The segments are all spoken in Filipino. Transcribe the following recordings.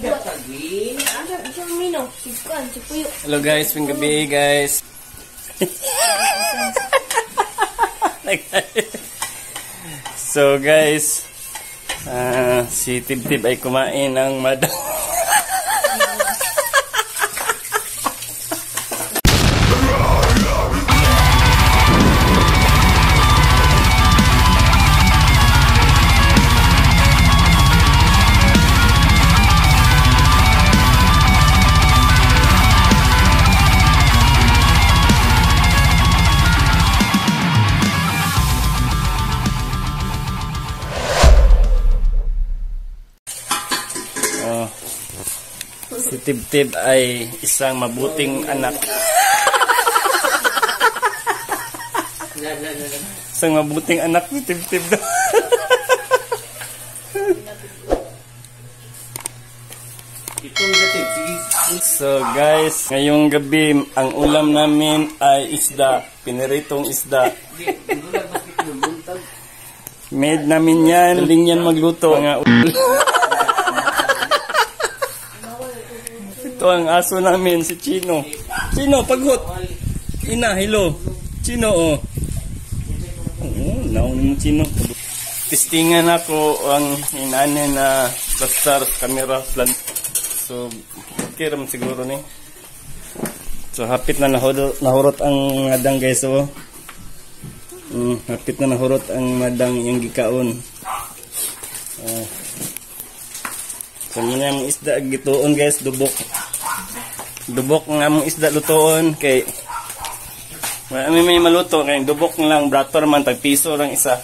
Hello guys, ping gabi guys. So guys, si Tib-Tib ay kumain ng madang. Si Tib-Tib ay isang mabuting anak. Isang mabuting anak ni Tib-Tib. So guys, ngayong gabi ang ulam namin ay isda, piniritong isda. Made namin yan, galing yan magluto. Ito ang aso namin, si Chino. Chino, paghot. Ina, hello. Chino, oh. Oo, naon mo Chino. Testingan ako ang inane na plastar camera plant. So, okay raman siguro ni. So, hapit na nahurot ang madang guys, oh. Hapit na nahurot ang madang yung gikaon. So, muna yung isda gituon guys, dubok. Dubok nga mong isda lutoon kay may maluto kay dubok lang brator man tag piso lang isa.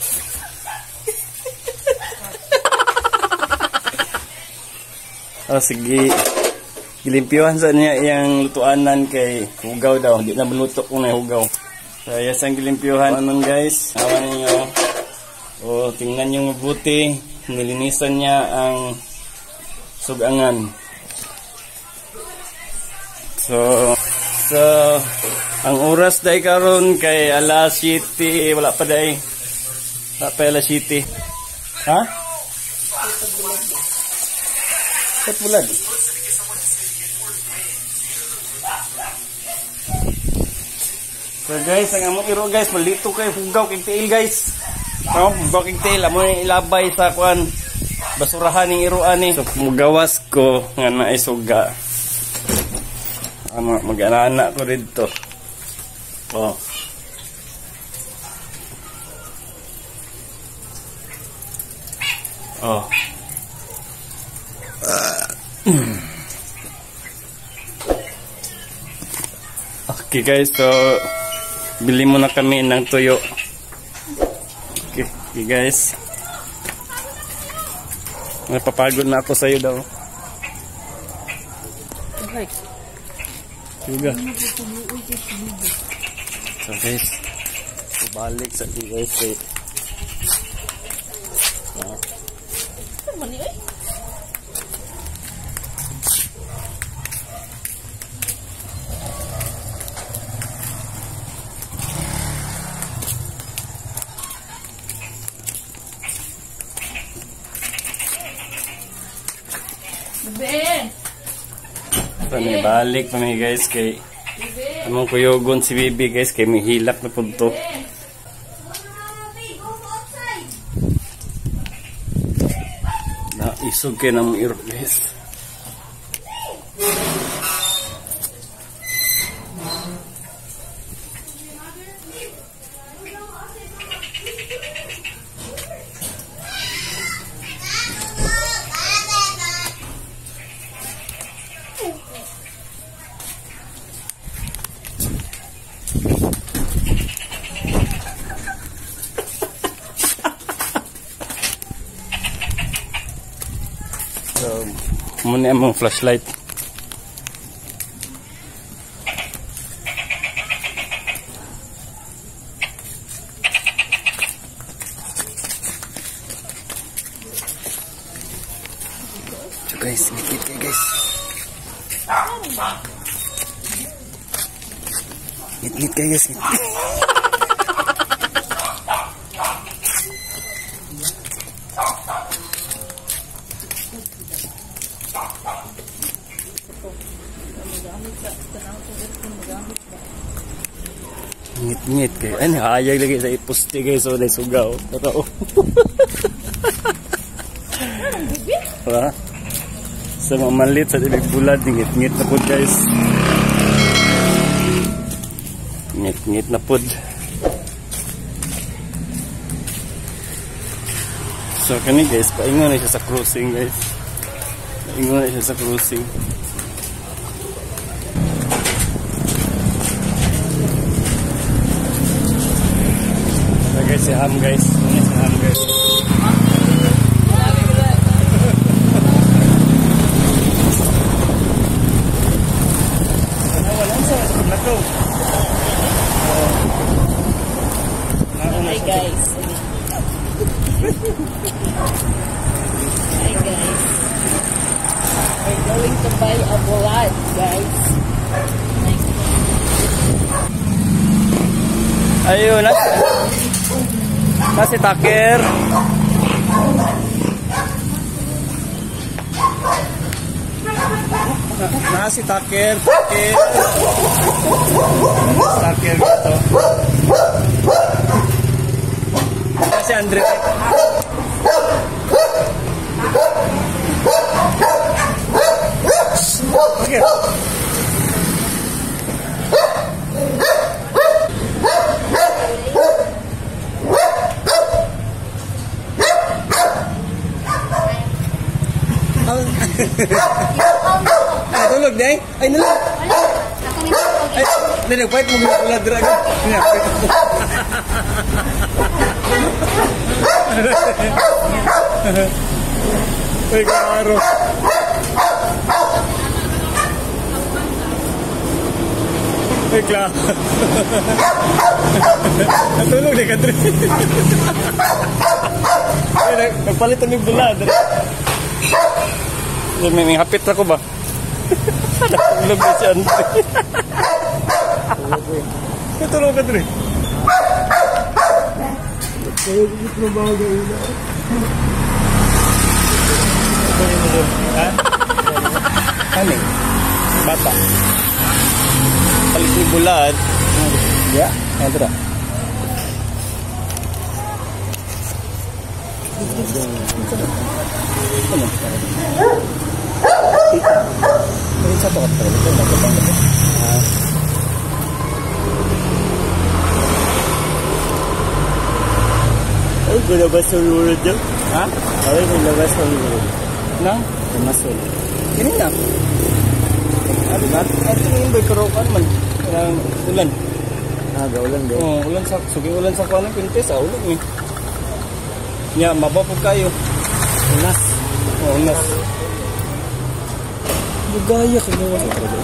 Oh sige. Gilimpyuhan sa niya iyang lutuanan kay hugaw daw, di na maluto kung na hugaw. So yasang gilimpyuhan anon guys. Awan niyo. Oh, tingnan niyo mabuti. Nilinisan niya ang sugangan. So ang oras day karon kay alas 7, wala pa day. Wala pa alas 7. Ha? Bulan. So guys, ang among iro guys, malito kay hugaw kay tail guys. Hugaw kay tail, amo ilabay sa kuan basurahan ning iroan ni. So mugawas ko nga naay suga. Mag-anak ko dito. Oh. Oh. Okay guys, so bili muna kami ng tuyo. Okay guys. Napapagod na ako sa iyo daw. Okay. Juga. So guys, balik sa guys. Bebe. Balik pa mi guys kay among kuyogon si Bibi guys kay may hilak na punto. Na isog kay nang iro guys. So, muna among flashlight. So guys, ngit kayo guys. Ngit kayo guys. ngit-ngit kay. Ano, hayag lagi sa iposte guys. So, dahil sugaw. Totoo. Wala. Sa mga malit sa tibig bulad, ngit-ngit na po guys. Ngit-ngit na po. So, kani guys, paingon na siya sa crossing guys. Paingon na siya sa crossing. Guys, si Ham guys. Ini si Ham guys. Hi guys. Hi guys. We're going to buy a bulad, guys. Ayun, nasi takir. Nasi takir, takir. Takir gitu. Nasi Andre. Takir. Ay, tulog deh. Ay, nalog. Ay, nilagpait mo gula draga. Ay, karo. Ay, klar. Tulog deh, Kadri. Ay, nagpalitan yung bulad. May hapit ako ba? Tulog na si Andre. Tulog ka dre. Ano? Bata. Palit ni bulad. Ya, ano ito? Ini satu kotak itu enggak banget. Oh, guna bahasa dulu aja. Hah? Oh, guna bahasa dulu. Nang, masuk. Ini nak. Ada kan? Itu yang berkerokan man. Yang ulan. Ah, ulan deh. Oh, ulan sa sugi ulan sa kuana pintes ulan ni. Ya, mabapog kayo. Unas. Oh, unas. Bugaya ka naman.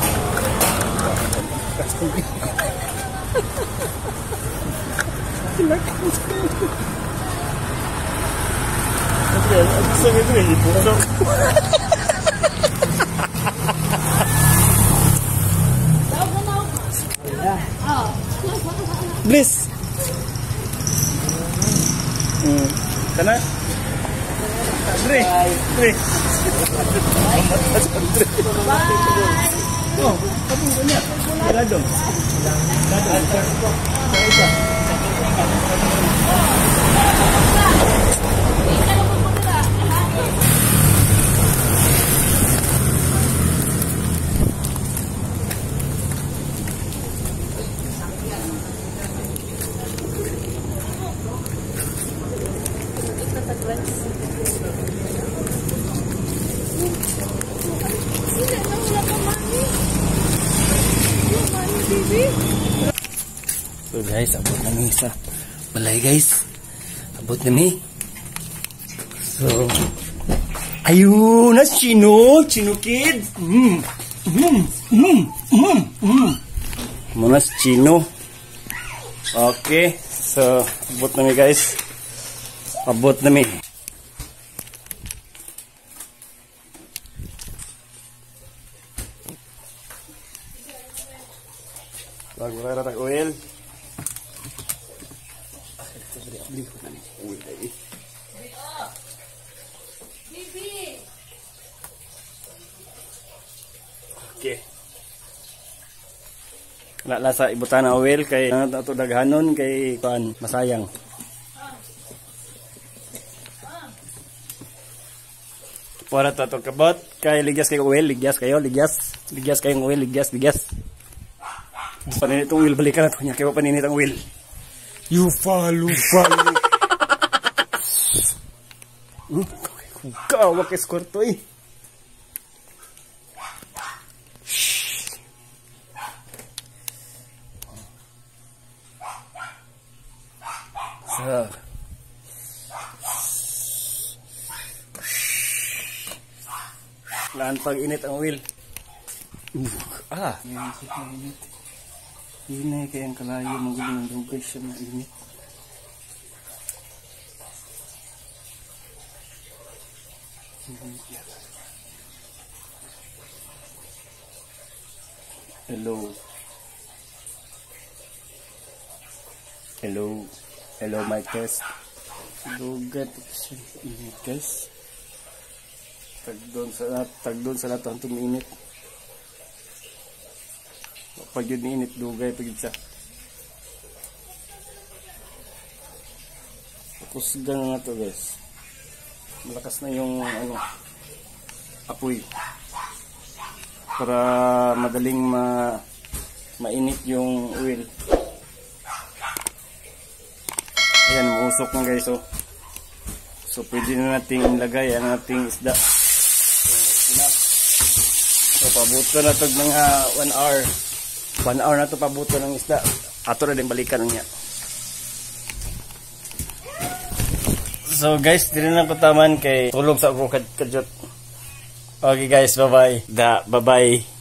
Bliss. Kana? Andre. Andre. Oh, kamu banyak. Ada dong. So guys, abot namin sa balay guys. Abot namin. So, ayun na Chino kid. Muna si Chino. Okay, so abot namin guys. Abot namin. Wala na oil. Okay. Wala sa ibutan na oil kay ato daghanon kay kuan masayang. Para to kabot kay ligas kay oil, ligas kayo, ligas kayong oil, ligas. Paninit ang oil, balikan nato niya kay paninit ang oil. You follow. Kawak escort to eh. So. Laan pag init ang oil. Init. Inay kayang kalayo magulang ng dugay siya na init. Hello my test. Dugat siya init guys. Tagdoon sa lahat ang tuminit. Pag yun init, dugay pag yun siya. Tapos gano'n na to guys. Malakas na yung apoy. Para madaling mainit yung oil. Ayan, mausok na guys. So pwede na natin ilagay ang ating isda. So pabuto na ito mga 1 hour. 1 hour na ito pabuto ng isda. Ato na din balikan niya. So guys, dili na ko taman kay tulog sa ako kadyot. Okay guys, bye bye.